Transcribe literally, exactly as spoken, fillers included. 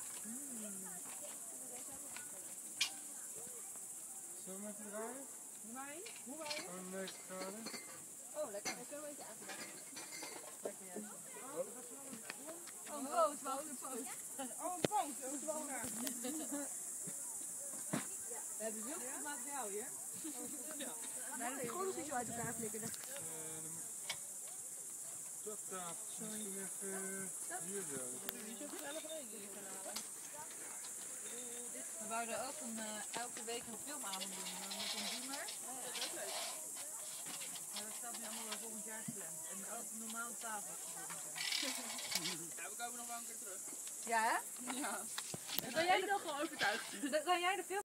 Zullen we even draaien? Waaien? Hoe waaien? Gewoon negentig graden. Oh, lekker. Ik kan een beetje aangelegd. Lekker, ja. Oh, een boot, wacht een boot. Oh, een boot. Dat is wel raar. We hebben zoveel materiaal hier. Ja. Nee, dat is gewoon nog niet zo uit elkaar flikken. Uh, dat tafeltje misschien even hier zo. Niet zo gezellig mee hier gaan halen. We wouden ook een, uh, elke week een filmavond doen uh, met een beamer. Oh, dat is leuk. Maar dat staat nu allemaal wel volgend jaar gepland. En ook een normale tafel volgend jaar. Ja, we komen nog wel een keer terug. Ja, hè? Ja. Dan ben jij nog wel overtuigd. Dan jij de film